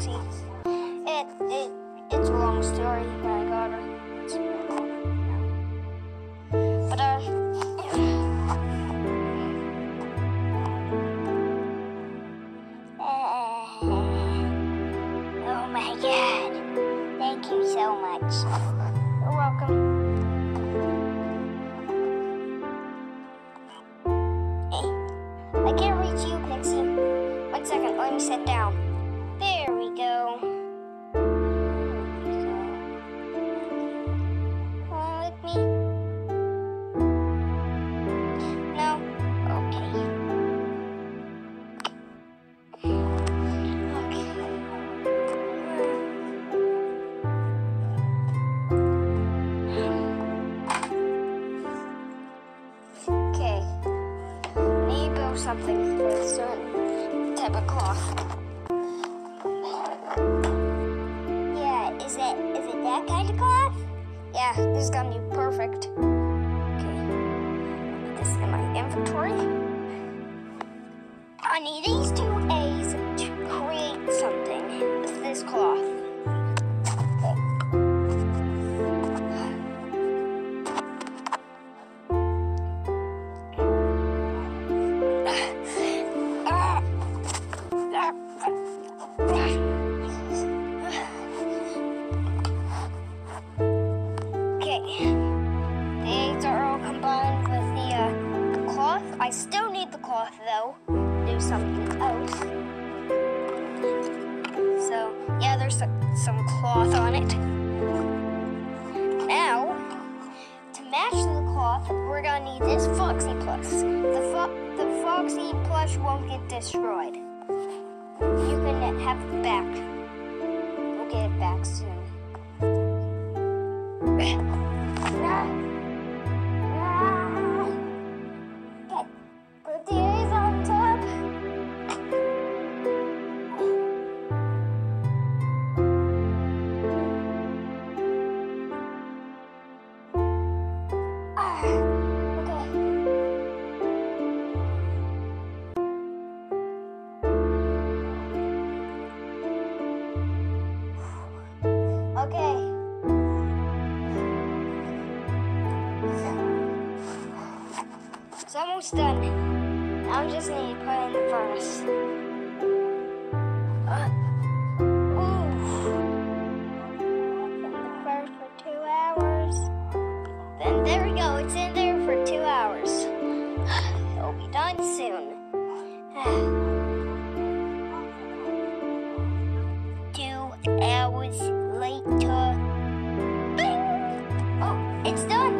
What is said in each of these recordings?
Foxy. It's a long story, but I got her. It's really long. But oh my God! Thank you so much. You're welcome. I can't reach you, Pixie. 1 second, let me sit down. There we go. Come with me? No? Okay. Okay. Something with a certain type of cloth. Yeah, is it that kind of cloth? Yeah, this is gonna be perfect. Okay, put this in my inventory. I need these 2 A's to create something with this cloth. I still need the cloth though, to do something else. So yeah, there's some cloth on it. Now, to match the cloth, we're gonna need this Foxy plush. The Foxy plush won't get destroyed. You can have it back. We'll get it back soon. Okay. It's almost done. Now I just need to put it in the furnace. In the furnace for 2 hours. Then there we go. It's in there for 2 hours. It'll be done soon. 2 hours later. Bing! Oh, it's done.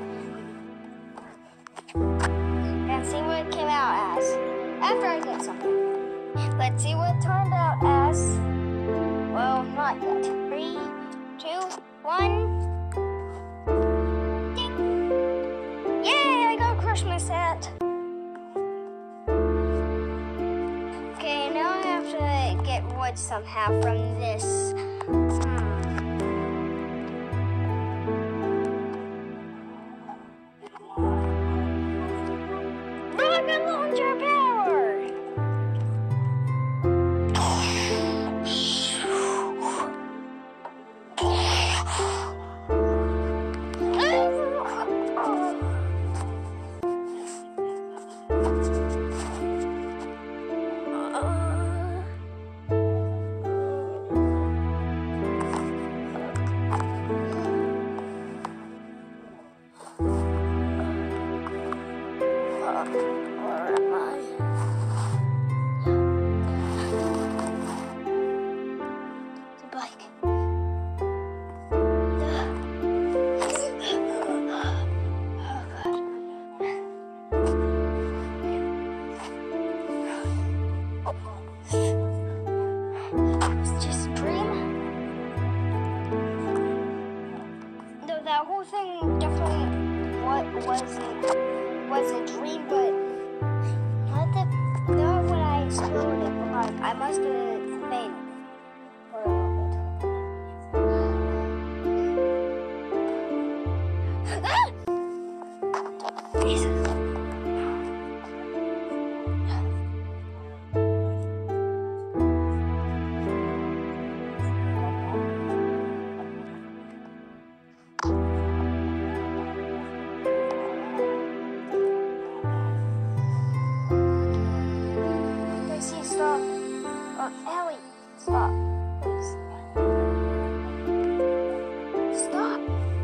Let's see what it came out as. After I get something. Let's see what it turned out as. Well, not yet. 3, 2, 1. Ding! Yay! I got a Christmas hat. Okay, now I have to get wood somehow from this. Rocket launcher power! Where am I? The bike. It's just a dream. Though that whole thing definitely was a dream, but not when I exploded. Like I must have fainted for a little bit. Ah! Jesus. Stop. Please. Stop.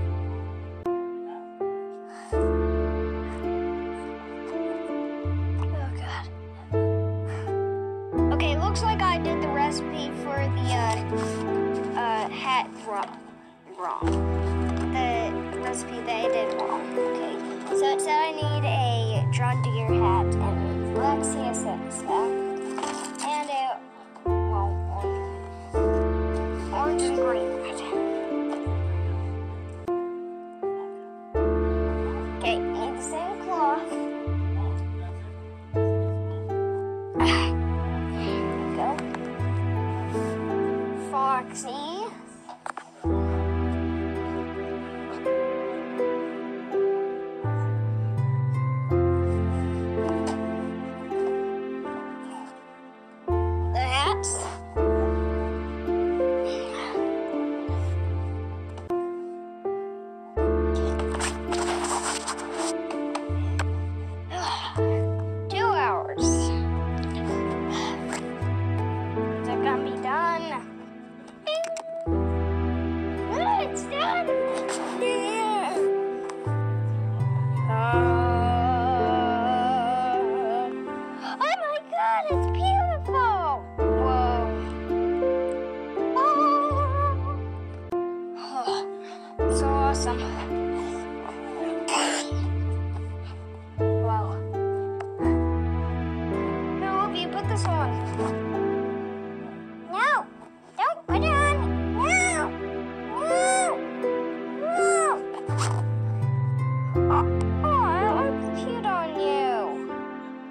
Oh God. Okay, looks like I did the recipe for the hat wrong. The recipe that I did wrong. Okay. So it said I need a John Deere hat and black CSS and a orange and green hat. Okay, need the same cloth. There we go. Foxy. The hats. It's done! Yeah. Oh my God, it's beautiful! Whoa. Oh, so awesome. Wow. No, you put this on. No, don't put it on.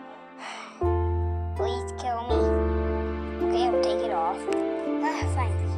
Please kill me. Okay, I'll take it off. Fine.